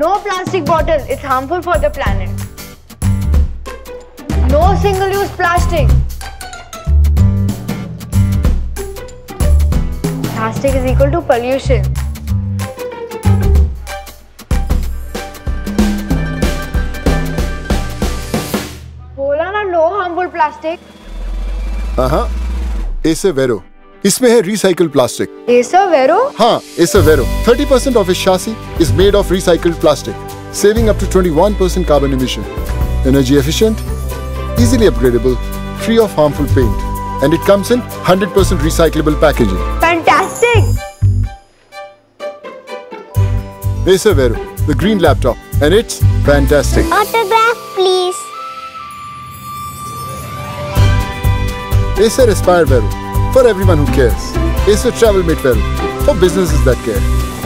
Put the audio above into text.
No plastic bottle, it's harmful for the planet. No single-use plastic. Plastic is equal to pollution. बोला ना no harmful plastic. Acer Vero. इसमें है recycled plastic. Acer Vero? हाँ, Acer Vero. 30% of its chassis is made of recycled plastic, saving up to 21% carbon emission. Energy efficient, easily upgradable, free of harmful paint, and it comes in 100% recyclable packaging. Fantastic! Acer Vero, the green laptop, and it's fantastic. Autograph, please. Acer Aspire Vero, for everyone who cares. Acer Travel Mate Vero, for businesses that care.